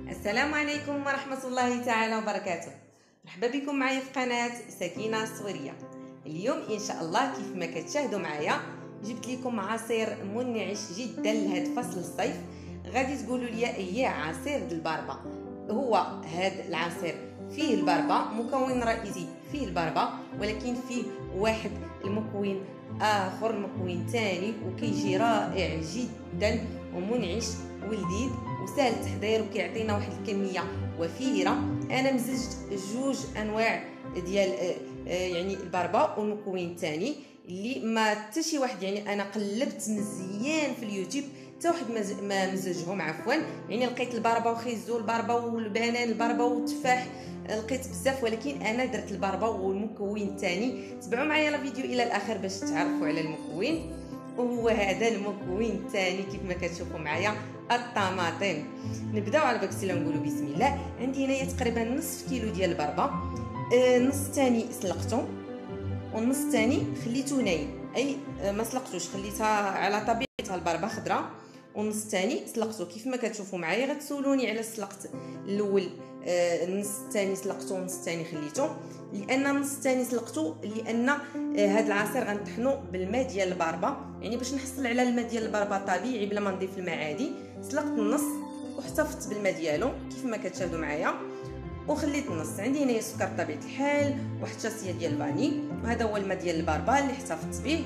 السلام عليكم ورحمة الله تعالى وبركاته. مرحبا بكم معايا في قناة سكينة السورية. اليوم إن شاء الله كيف ما كتشاهدوا معايا جبت لكم عصير منعش جدا لهذا فصل الصيف. غادي تقولوا لي ايه عصير البربة. هو هذا العصير فيه البربة، مكون رئيسي فيه البربة، ولكن فيه واحد المكون اخر، مكون ثاني، وكيجي رائع جدا ومنعش ولذيذ وسهل التحضير وكيعطينا واحد الكميه وفيره. انا مزجت جوج انواع ديال يعني البربه والمكون الثاني اللي ما حتى شي واحد، يعني انا قلبت مزيان في اليوتيوب حتى واحد ما مزجهم عفوا. يعني لقيت البربه وخيزو البربه والبنان البربه والتفاح، لقيت بزاف، ولكن انا درت البربه والمكون الثاني. تبعوا معايا الفيديو الى الاخر باش تعرفوا على المكون. وهو هذا المكون الثاني كيف ما كتشوفوا معايا، الطماطم. نبداو على بكسي نقولوا بسم الله. عندي هنايا تقريبا نصف كيلو ديال البربه، نص الثاني سلقته والنص الثاني خليته نايم، اي ما سلقتوش، خليتها على طبيعتها البربه خضراء، والنص الثاني سلقته كيف ما كتشوفوا معايا. غتسولوني على سلقت الاول، النص الثاني سلقته والنص الثاني خليته، لان النص الثاني سلقته لان هذا العصير غنطحنو بالماء ديال البربه، يعني باش نحصل على الماء ديال البربه طبيعي بلا ما نضيف الماء عادي. سلقت النص واحتفظت بالماء ديالو كيف ما كتشاهدوا معايا، وخليت النص. عندي هنايا سكر طبيعه الحال، واحد شاسيه ديال الفاني، وهذا هو الماء ديال البربه اللي احتفظت به.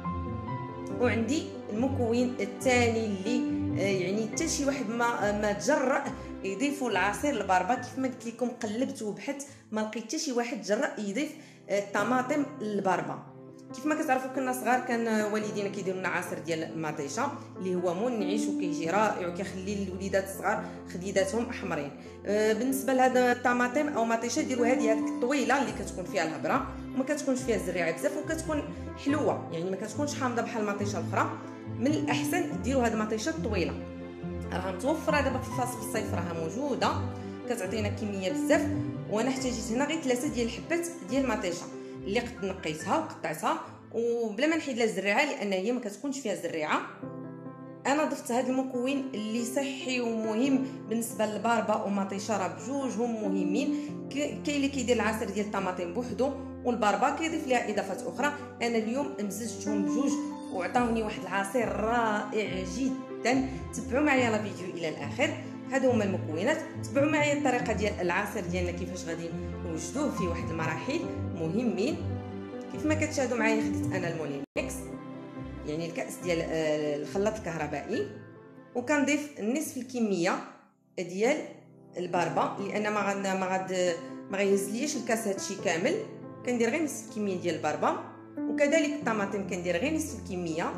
وعندي المكون الثاني اللي يعني حتى شي واحد ما تجرأ يضيفوا العصير البربه. كيف ما قلت لكم قلبت وبحثت ما لقيت حتى شي واحد تجرأ يضيف الطماطم للبربه. كيف ما كتعرفوا كنا صغار كان والدينا كيديروا لنا عصير ديال المطيشه اللي هو منعش وكيجي رائع وكيخلي الوليدات الصغار خديداتهم احمرين. بالنسبه لهذا الطماطم او مطيشه ديروا هذيك الطويله اللي كتكون فيها الهبره وما كتكونش فيها الزريعه بزاف وكتكون حلوه، يعني ما كتكونش حامضه بحال المطيشه الاخرى. من الاحسن ديروا هذه المطيشه الطويله، راها متوفره دابا في فصل الصيف، راها موجوده كتعطينا كميه بزاف. وانا احتاجيت هنا غير 3 ديال الحبات ديال المطيشه اللي قد نقيتها وقطعتها وبلا ما نحيد لها الزريعه لان هي ما كتكونش فيها الزريعه. انا ضفت هذا المكون اللي صحي ومهم بالنسبه للبربه ومطيشه، راه بجوجهم مهمين. كاين اللي كيدير العصير ديال الطماطم بوحدو والبربه كيضيف لها اضافات اخرى. انا اليوم مزجتهم بجوج وعطاوني واحد العصير رائع جدا. تبعوا معايا الفيديو الى الاخر. هادو هما المكونات. تبعوا معايا الطريقه ديال العصير ديالنا كيفاش غادي نوجدوه في واحد المراحل مهمين. كيف ما كتشاهدوا معايا خديت انا الموليميكس، يعني الكاس ديال الخلاط الكهربائي، وكنضيف نصف الكميه ديال البربه لان ما غيهزليش الكاس هادشي كامل. كندير غير نصف الكميه ديال البربه، وكذلك الطماطم كندير غير نصف الكميه.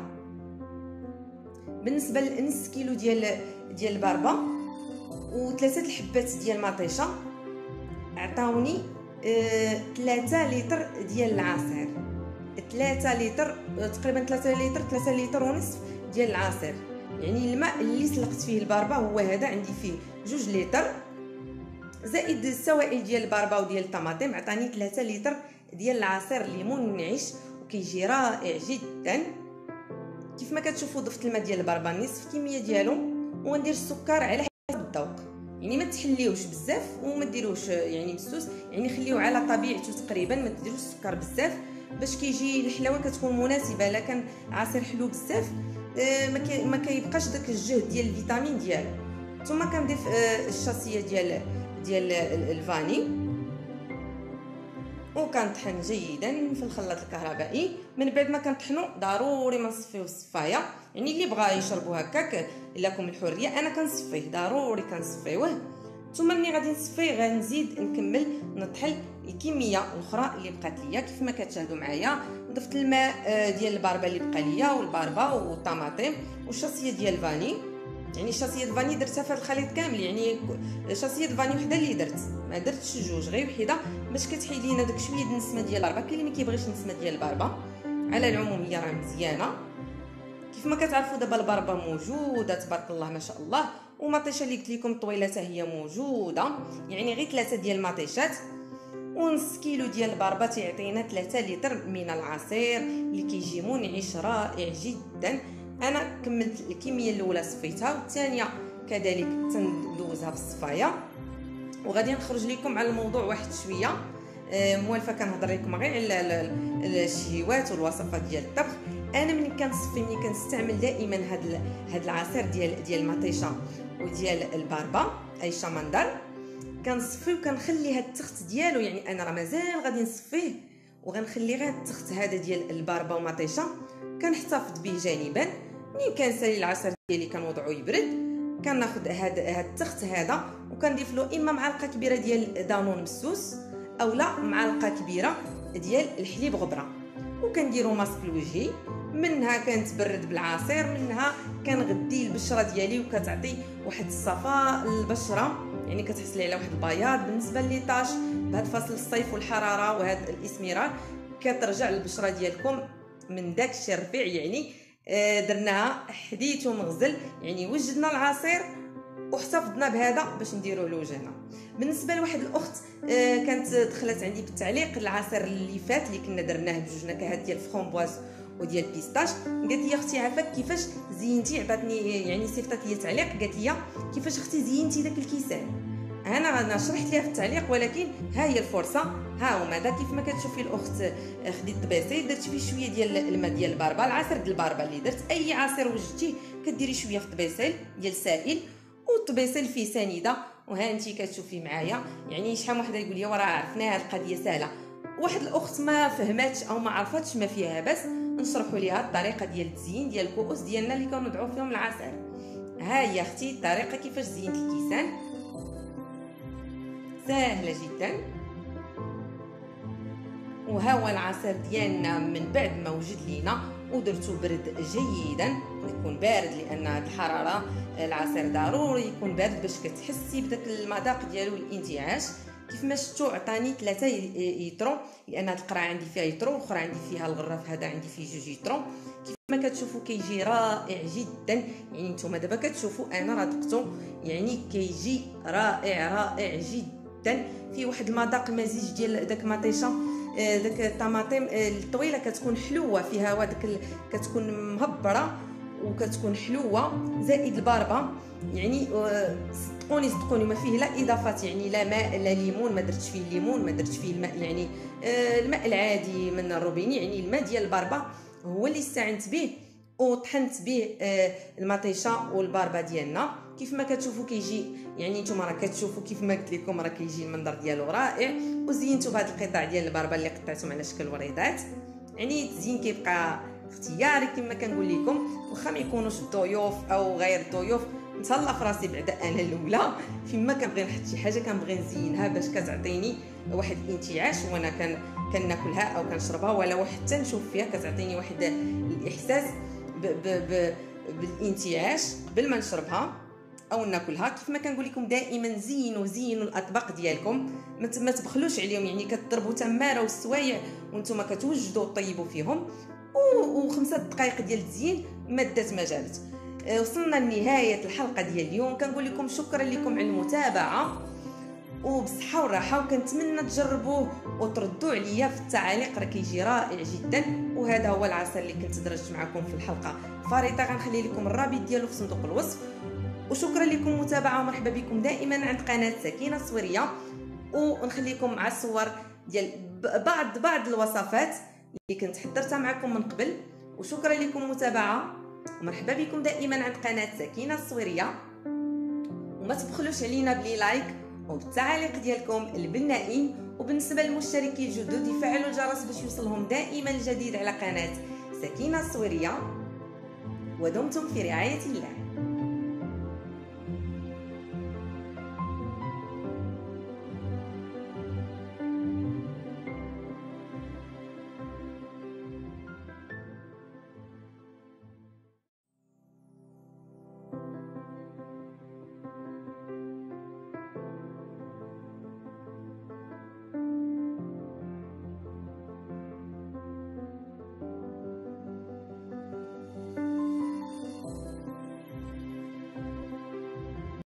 بالنسبه لنص كيلو ديال البربه وثلاثه الحبات ديال المطيشه عطاوني 3 لتر ديال العصير. 3 لتر تقريبا، 3 لتر ونصف ديال العصير. يعني الماء اللي سلقت فيه البربه هو هذا، عندي فيه 2 لتر زائد السوائل ديال البربه وديال الطماطم، عطاني 3 لتر ديال العصير اللي منعش وكيجي رائع جدا. كيف ما كتشوفوا ضفت الماء ديال البربه نصف الكميه ديالو، وندير السكر على حسب الذوق، يعني ما تحليوش بزاف وما ديروش يعني مسوس، يعني خليوه على طبيعته تقريبا، ما تديروش السكر بزاف باش كيجي الحلاوه كتكون مناسبه. الا كان عصير حلو بزاف ما كيبقاش داك الجهد ديال الفيتامين ديالو. ثم كنضيف الشاسيه ديال الفاني وكنطحن جيدا في الخلاط الكهربائي. من بعد ما كنطحنو ضروري ما نصفيو الصفايه، يعني اللي بغا يشربوا هكاك لكم الحريه، انا كنصفيه ضروري كنصفيوه. ثم ملي غادي نصفيه غنزيد نكمل نطحن الكميه الاخرى اللي بقات ليا. كيف ما كتشاهدوا معايا ضفت الماء ديال البربه اللي بقى ليا والبربه والطماطم والشاسيه ديال الفاني. يعني شاسيه الفاني درتها في هذا الخليط كامل، يعني شاسيه الفاني وحده اللي درت، ما درتش جوج، غير وحده باش كتحيد لينا داك شويه د النسمه ديال البربه. كاين اللي ما كيبغيش النسمه ديال البربه، على العموم هي راه مزيانه. كيف ما كتعرفوا دابا البربه موجوده تبارك الله ما شاء الله، ومطيشه اللي قلت لكم طويله حتى هي موجوده، يعني غير 3 ديال المطيشات ونص كيلو ديال البربه تيعطينا 3 لتر من العصير اللي كيجي منعش رائع جدا. انا كملت الكميه الاولى صفيتها، والثانيه كذلك تندوزها في الصفايه. وغادي نخرج لكم على الموضوع واحد شويه موالفه، كنهضر لكم غير على الشهيوات والوصفات ديال الطبخ. انا ملي كنصفي، ملي كنستعمل دائما هاد العصير ديال المطيشه وديال الباربا اي شمندر، كنصفي وكنخلي هاد التخت ديالو، يعني انا راه مازال غادي نصفيه وغنخلي غير التخت هذا ديال الباربا ومطيشه كنحتفظ به جانبا. ملي كنسالي العصير ديالي كنوضعو يبرد، كناخذ هاد التخت هذا وكنضيف له اما معلقه كبيره ديال دانون مسوس اولا معلقه كبيره ديال الحليب غبره، وكنديرو ماسك لوجهي. منها كنتبرد بالعصير، منها كنغدي البشره ديالي وكتعطي واحد الصفاء للبشره، يعني كتحصلي على واحد البياض. بالنسبه للطاش بهذا فصل الصيف والحراره وهذا الاسمرار كترجع البشره ديالكم من داك الشيء الرفيع. يعني درناها حديث ومغزل، يعني وجدنا العصير واحتفظنا بهذا باش نديروه لوجهنا. بالنسبه لواحد الاخت كانت دخلت عندي بالتعليق العصير اللي فات اللي كنا درناه بجوج نكهات ديال الفرامبواز وديال البيستاش، قالت لي اختي عافاك كيفاش زينتي، عطاتني يعني صيفطت لي تعليق قالت لي كيفاش اختي زينتي داك الكيسان. انا شرحت ليها في التعليق، ولكن ها هي الفرصه، ها هما دا كيف ما كتشوفي الاخت خديت طبيسي درت فيه شويه ديال الماء ديال الباربا، العصير ديال الباربا اللي درت اي عصير وجدتيه كديري شويه في الطبيسيل ديال السائل والطبيسيل فيه سنيده. وها انتي كتشوفي معايا، يعني شحال واحد يقول لي وراه عرفناها القضيه سهله. واحد الاخت ما فهماتش او ما عرفتش ما فيها، بس نشرحوا ليها الطريقه ديال التزيين ديال الكؤوس ديالنا اللي كنوضعوا فيهم العسل. ها هي اختي الطريقه كيفاش زينت الكيسان، سهله جدا. وها هو العصير ديالنا من بعد ما وجد لينا ودرتو برد جيدا، يكون بارد لان الحراره العصير ضروري يكون بارد باش كتحسي بداك المذاق ديالو الانتعاش. كيف ما شفتوا عطاني 3 يترو، لان هاد القرعه عندي فيها يترو والاخرى عندي فيها الغراف هذا عندي فيه 2 يترو. كيف ما كتشوفوا كيجي رائع جدا، يعني نتوما دابا كتشوفوا انا راه دقتو، يعني كيجي رائع جدا. فيه واحد المذاق المزيج ديال داك مطيشه، داك الطماطم الطويله كتكون حلوه فيها، وداك كتكون مهبره وكتكون حلوه، زائد الباربه. يعني صدقوني ما فيه لا اضافات، يعني لا ماء لا ليمون، ما درتش فيه الليمون، ما درتش فيه الماء، يعني الماء العادي من الروبيني، يعني الماء ديال الباربه هو اللي استعنت به وطحنت به المطيشه والباربه ديالنا. كيف ما كتشوفوا كيجي، يعني نتوما راه كتشوفوا كيف ما قلت لكم راه كيجي المنظر ديالو رائع. وزينتو بهذا القطع ديال الباربه اللي قطعتهم على شكل وريضات. يعني التزيين كيبقى اختياري كما كنقول لكم، واخا ما يكونوش الضيوف او غير الضيوف. نتهلا في راسي بعدا انا الاولى فيما كنبغي نحط شي حاجه كنبغي نزينها باش كتعطيني واحد الانتعاش وانا كناكلها او كنشربها، ولا حتى نشوف فيها كتعطيني واحد الاحساس بالانتعاش قبل ما نشربها او ناكلها. كيف ما كنقول لكم دائما زينوا الاطباق ديالكم، ما تبخلوش عليهم، يعني كتضربوا تماره والسوايع وانتم كتوجدوا طيبوا فيهم، و5 دقائق ديال التزيين ما دات ما جابت. وصلنا لنهايه الحلقه ديال اليوم، كنقول لكم شكرا لكم على المتابعه وبصحه وراحه، وكنتمنى تجربوه وتردوا عليا في التعاليق، راه كيجي رائع جدا. وهذا هو العسل اللي كنت درجت معكم في الحلقه الفارطه، غنخلي لكم الرابط ديالو في صندوق الوصف. وشكرا لكم المتابعه ومرحبا بكم دائما عند قناه سكينه السوريه، ونخليكم مع الصور ديال بعض الوصفات اللي كنت حضرتها معكم من قبل. وشكرا لكم المتابعه ومرحبا بكم دائما عند قناه سكينه السوريه. وما تبخلوش علينا بلي لايك وبالتعاليق ديالكم البنائين، وبالنسبه للمشتركين الجدد يفعلوا الجرس باش يوصلهم دائما الجديد على قناه سكينه السوريه. ودمتم في رعايه الله.